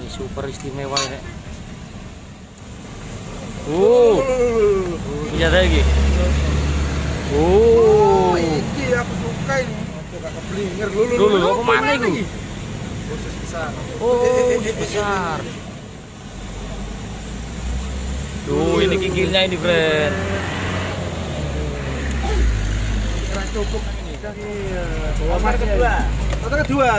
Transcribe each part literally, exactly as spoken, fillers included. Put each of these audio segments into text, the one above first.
super istimewa ya. Oh, iya lagi. Oh, ini aku suka ini. Coba keblinger dulu. Dulu apa mana itu? Khusus besar. Oh, besar. Tuh, ini gigilnya ini, friend. Kira cukup ini. Motor kedua. Motor kedua.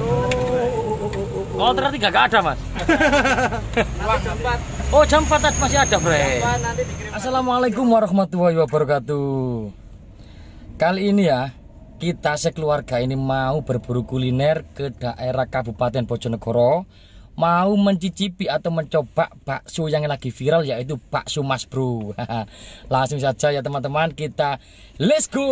Oh, ternyata tiga gak ada, Mas. jam empat. Oh, jam empat masih ada, friend. Assalamualaikum warahmatullahi wabarakatuh. Kali ini ya, kita sekeluarga ini mau berburu kuliner ke daerah Kabupaten Bojonegoro, mau mencicipi atau mencoba bakso yang lagi viral, yaitu bakso Mas Bro. Langsung saja ya teman-teman, kita let's go.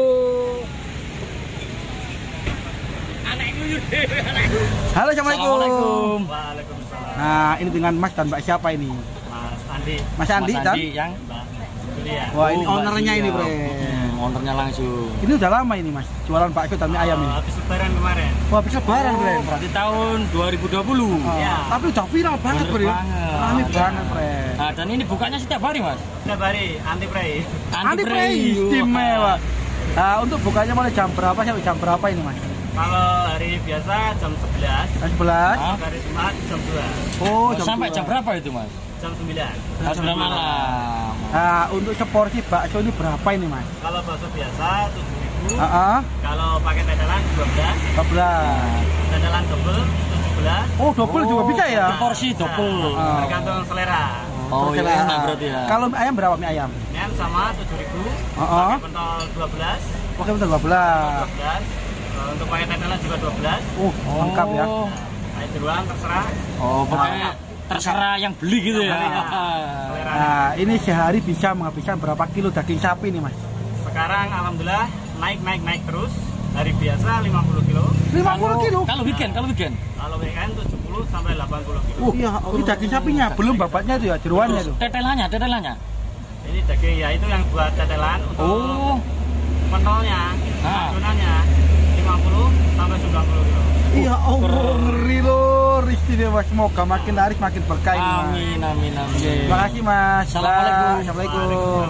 Halo, assalamualaikum. Waalaikumsalam. Nah, ini dengan Mas dan Mbak siapa ini? Mas Andi. Mas Andi, Mas dan? Andi yang Julia. Wah, ini Oh, ownernya Mbak ini, Julia. Bre. Hmm, ownernya langsung. Ini udah lama ini, Mas, jualan bakso dan mie ayam ini. Habis lebaran kemarin. Wah, habis lebaran, Bre. Di tahun dua ribu dua puluh. Oh, Ya. tapi udah viral banget, Bener Bre. banget. Rame banget, Bre. Nah, dan ini bukanya setiap hari, Mas. Setiap hari anti prey. Anti prey istimewa. Nah, untuk bukanya mulai jam berapa sampai jam berapa ini, Mas? Kalau hari biasa jam sebelas, Jam sebelas. Hah? hari Jumat jam dua, Oh, Sampai dua. jam berapa itu, Mas? jam sembilan. Jam sembilan malam. Nah, untuk seporsi bakso ini berapa ini, Mas? Kalau bakso biasa tujuh ribu, Heeh. kalau pakai tetelan dua belas, dua belas. tetelan double tujuh belas. Oh, double juga bisa ya? Porsi double. Ah. Tergantung selera. Oh, iya, Terserah. enak berarti ya. Kalau mie ayam berapa mie ayam? Yang sama tujuh ribu, Heeh. pakai pentol dua belas, Oke, betul dua belas. dua belas. Kalau untuk pakai tetelan juga dua belas. Uh, lengkap ya. Oh. Nah, jeruan terserah. Oh, pokoknya terserah yang beli gitu ya. Selera. Nah, ini sehari bisa menghabiskan berapa kilo daging sapi nih, Mas? Sekarang alhamdulillah naik naik naik terus. Hari biasa lima puluh kilo. lima puluh kilo? Kalau weekend, kalau weekend. Kalau weekend tujuh puluh sampai delapan puluh kilo. Uh, iya, oh, ini daging sapinya, belum babatnya itu ya, jeruannya itu. Tetelannya, tetelannya. Ini daging ya itu yang buat tetelan. Untuk Oh. pentolnya, Ah. adonannya lima puluh sampai sembilan puluh kilo. Iya, Allah, ngeri loh, istimewa. Semoga makin laris, makin berkah ini, Mas. Amin, amin, amin. Terima kasih, Mas. Assalamualaikum. Assalamualaikum.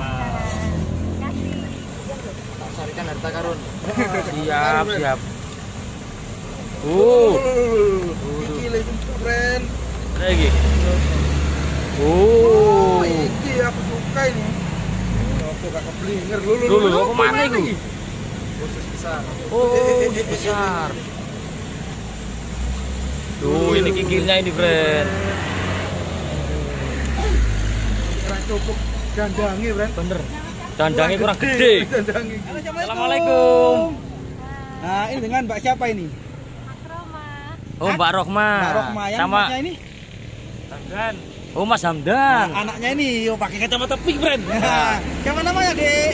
Carikan harta karun. Siap, siap. Uh, Gila itu keren. lagi. Oh, Ini aku suka ini. Coba keblinger dulu. dulu apa mana itu? Khusus besar. Oh, besar. Tuh, ini gigilnya ini, friend. Kira cukup gandangi, Bren. Bener. Dandangnya kurang gede. Gandangi. Assalamualaikum. Nah, ini dengan Mbak siapa ini? Oh, Mbak Rohma. Mbak Rohma yang sama masnya ini. Hamdan. Oh, Mas Hamdan. Nah, anaknya ini, oh, pakai kacamata pink, Bren. Siapa namanya, Dek?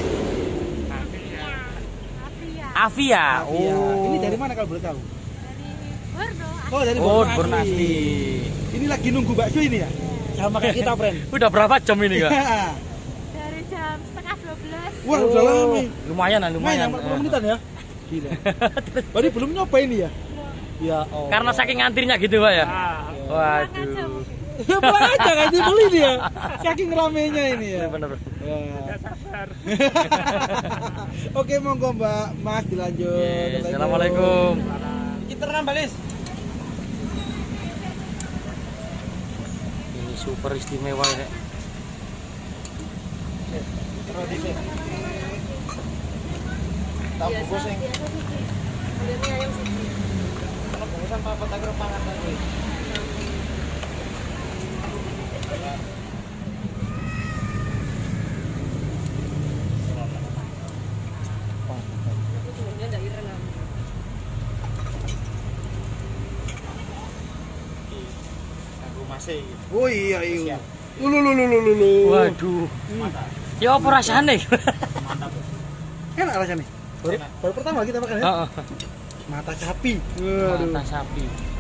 Afia. Afia. Oh. Ini dari mana kalau boleh tahu? Bordeaux. Oh, dari Oh, Bordeaux Bordeaux asli. asli. Ini lagi nunggu bakso ini ya? Sama kayak kita, Bren. Udah berapa jam ini, Kak? Dari jam setengah dua belas. Wah, udah lama. Lumayan lah, Main lumayan. empat puluh menitan ya? Gila. Berarti belum nyoba ini ya? Ya, oh. Karena saking antrinya gitu, Pak ya. Ah, Waduh. pulang aja kan dibeli dia. Saking ramenya ini ya. Bener. Ya. Oke, monggo Mbak, Mas dilanjut. Yes, Assalamualaikum. Kita nambalis. Ini super istimewa ya. Tak bungkus sing. Kalau bungkusan papat tak pangan tadi. masih. Oh iya iya. Lulu lulu lulu lulu. Waduh. Ya apa rasanya? Mantap. Enak rasanya. Baru, baru pertama kita makan ya. Heeh. Mata sapi. Waduh. Mata sapi.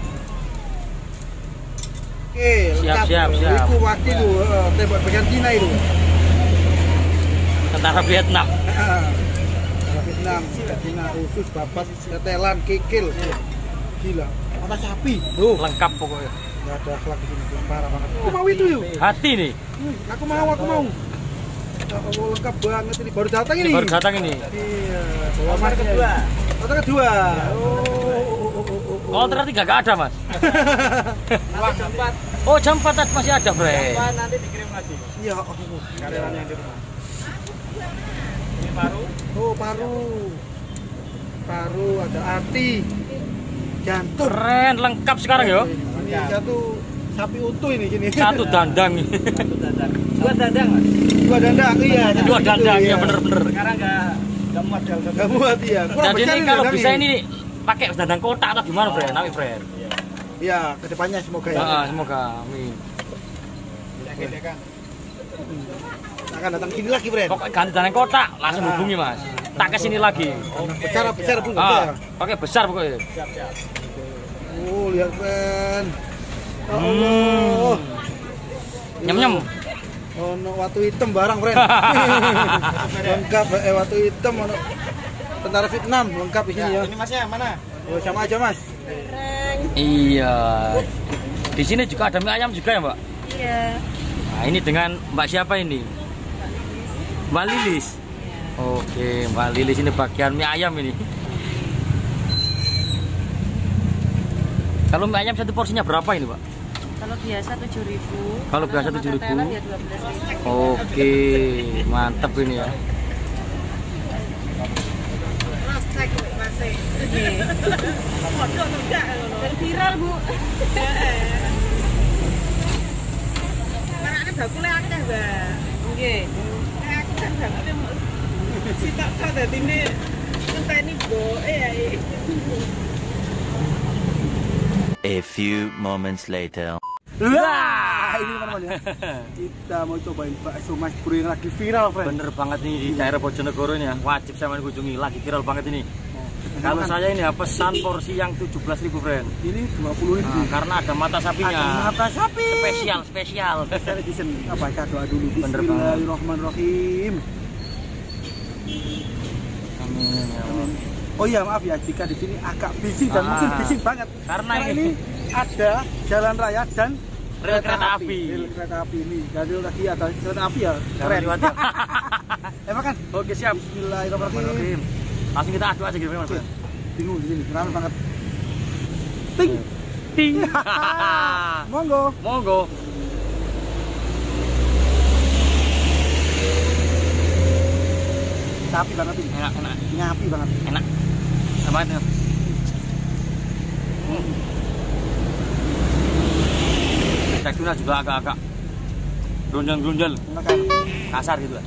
Oke, Siap, lengkap. siap, siap. Itu waktu itu eh, tembak bagian Cina itu. Tentara Vietnam. Tentara Vietnam, Cina usus, babat, tetelan, kikil. Gila. Mata sapi. Tuh, lengkap pokoknya. Nggak ada akhlak di sini, parah banget. Aku mau itu yuk. Hati nih. Hmm, aku mau, aku mau. Oh, lengkap banget ini. Baru datang ini. Ini baru datang ini. Iya. Bawa Nomor kedua. Nomor kedua. Oh, oh, oh, oh, oh. Oh ternyata tiga gak ada mas. Uang jam empat. Oh jam empat masih ada bre. Apa nanti dikirim lagi. Iya. Oh, oh. Karyawan yang di rumah. Ini paru. Oh, paru. Paru, ada hati. Jantung. Keren lengkap sekarang yo. Ini satu sapi utuh ini sini. Satu dandang. Satu dandang. Dua dandang mas. Dua dandang, iya. Dua dandang Iya. ya bener-bener. Sekarang nggak nggak muat kalau Gak muat ya. Kurang Jadi besar ini ini kalau dandang bisa ini pakai dandang kotak atau gimana bre? Nawi bre. Iya, kedepannya semoga ya. Ah, semoga amin. Gede kan. Akan datang sini lagi, Bren. Pokoknya ganti dandang kotak langsung Ah. hubungi mas. Tak ke sini lagi. Besar besar pun Ah, ya. pakai besar pokoknya. Siap siap. Oh, lihat, Bren. Ya Hmm. Allah. Nyem nyem. Oh, no, watu hitam barang, Bren. Lengkap eh watu hitam ono. Tentara Vietnam lengkap di sini ya. Ini masnya mana? Oh, sama aja, Mas. Iya. Di sini juga ada mie ayam juga ya mbak. Iya. Nah ini dengan mbak siapa ini? Mbak Lilis. Oke, Mbak Lilis ini bagian mie ayam ini. Kalau mie ayam satu porsinya berapa ini, Pak? Kalau biasa tujuh ribu. Kalau biasa tujuh ribu. Ya dua belas ribu. Oke, mantap ini ya. Dan viral bu. Karena bakule akeh, Mbak. Nggih. Nek aku kan bakule sitok tok dadi ne ngenteni boke ya. A few moments later. Wah, ini teman-teman ya. Kita mau cobain bakso Mas Bro yang lagi viral, Bren. Bener banget nih di daerah Bojonegoro ini ya. Wajib saya kunjungi, lagi viral banget ini. Kalau saya ini ya pesan porsi yang tujuh belas ribu, friend. Ini dua puluh ribu. Nah, karena ada mata sapinya. Ada mata sapi. Spesial, spesial. Special edition. Apa kita doa dulu. Bener Bismillahirrahmanirrahim. Amin ya Allah. Oh iya, maaf ya jika di sini agak bising dan Ah. mungkin bising banget. Karena Karena ini ini ada jalan raya dan rel kereta api. Rel kereta api ini. Jadi lagi ada kereta api ya. Jangan Keren. lewat ya. Emang kan? Oke, siap. Bismillahirrahmanirrahim. Langsung kita adu aja gitu, Mas. Bingung di sini, ramai banget. Ting. Ting. Monggo. Monggo. Sapi banget ini. Enak, enak, Nyapi banget. enak. Apa itu? Teksturnya juga agak-agak grunjel-grunjel, Makan. kasar gitu lah.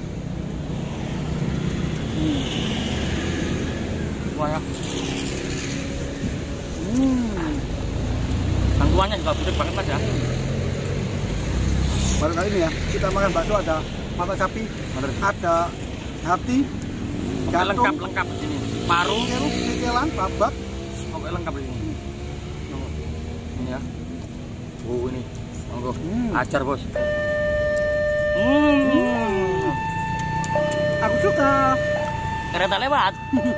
Wah ya, Hmm. tangkuannya juga gede banget mas ya. Baru kali ini ya, kita makan bakso ada mata sapi, Bener. ada hati, Pokoknya lengkap, jantung, lengkap di sini. Paru, keruk, kekelan, babat. pokoknya lengkap di sini. Ini ya. Oh ini, monggo. Hmm. Acar bos. Hmm. Aku suka. Kereta lewat.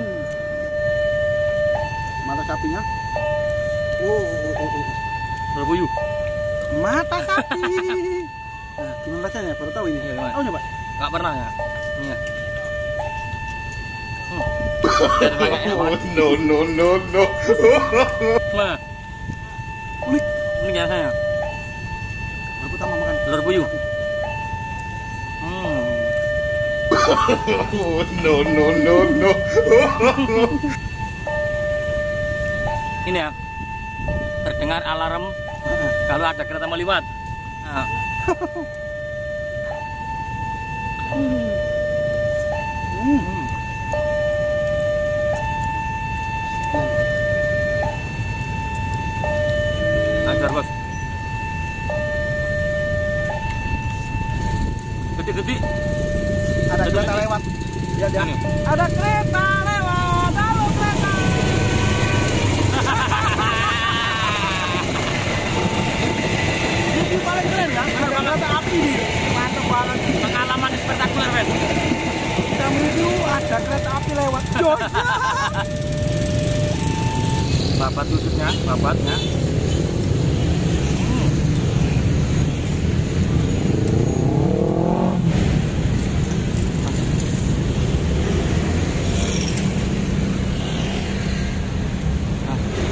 Mata sapinya. Oh, oh, oh, oh. Berbuyu. Mata sapi. Nah, gimana rasanya? Baru tahu ini. Iya, gimana? Oh, nyoba. Nggak pernah ya. Ini ya. Hmm. Oh, no, no, no, no. Mana? Unik. Ini ya saya. Baru pertama makan. Telur puyuh. Hmm. Oh, no, no, no, no. Ini ya. Terdengar alarm kalau ada kereta mau lewat. Nah. Hmm. Ajar bos. Gede-gede. Ada Betul, kereta betul. lewat. Ya, ya. Ini. Ada kereta lewat. Halo kereta. Ini paling keren ya. Ada kereta api nih. Mantap banget. Pengalaman spektakuler, men. Kita menuju ada kereta api lewat. Jos. Babat tusuknya, babatnya. Hmm.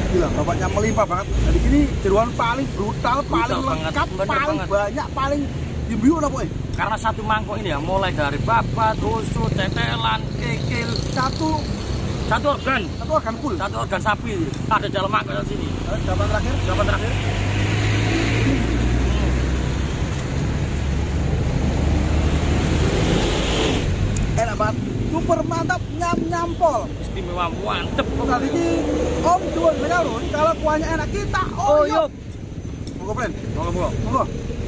Gila, bapaknya melimpah banget. Jadi ini jeruan paling brutal, paling Brutal banget, lengkap, bener paling banget. banyak, paling dimbiu apa ya? Karena satu mangkok ini ya, mulai dari babat, tusuk, tetelan, kikil, Satu satu organ, satu organ full. satu organ sapi ada dalam mangkok sini. Eh, Jawaban terakhir. Jawaban terakhir. Enak banget, super mantap, nyam nyampol. Istimewa, mantep. Kali ini Om Juan Mengarun, kalau kuahnya enak kita oh, Oh, yuk. Monggo, friend. Monggo, monggo. Monggo.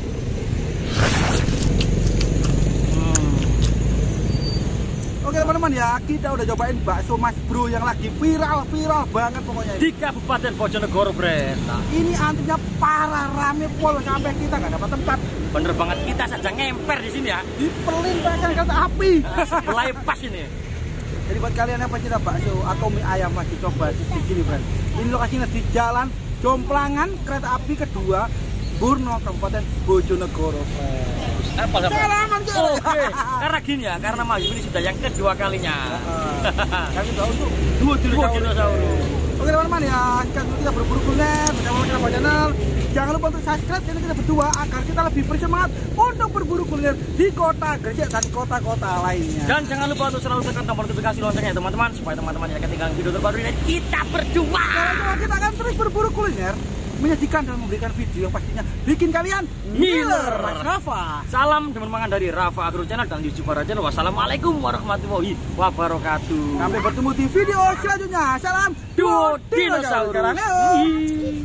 Oke teman-teman ya, kita udah cobain bakso Mas Bro yang lagi viral-viral banget pokoknya ini. Di Kabupaten Bojonegoro, Bren. Nah, Ini antrinya parah, rame pol sampai kita nggak dapat tempat. bener banget, kita saja ngemper di sini ya. Dipelin bahkan kereta api. Mulai pas ini. Jadi buat kalian yang pecinta bakso atau mie ayam lagi coba di sini, friend. Ini lokasinya di Jalan Jomplangan Kereta Api kedua, Burno, Kabupaten Bojonegoro. Apa sama? Salaman kita. Oke, karena gini ya, karena Mas ini sudah yang kedua kalinya. Kami tahu untuk dua Dua dinosaurus. dinosaurus. Oke teman-teman ya, kan kita berburu kuliner bersama Kenapa Channel. Jangan lupa untuk subscribe channel kita berdua agar kita lebih bersemangat untuk berburu kuliner di kota Gresik dan kota-kota lainnya. Dan jangan lupa untuk selalu tekan tombol notifikasi loncengnya teman-teman, supaya teman-teman yang ketinggalan video terbaru ini kita berdua. Sekarang kita akan terus berburu kuliner, menyajikan dan memberikan video yang pastinya bikin kalian Ngiler. Mas Rafa. Salam dan mangan dari Rafa Agro Channel dan YouTube Channel. Wassalamualaikum warahmatullahi wabarakatuh. Sampai bertemu di video selanjutnya. Salam Duo dinosaurus. dinosaurus. Sekarang, yuk. Ih.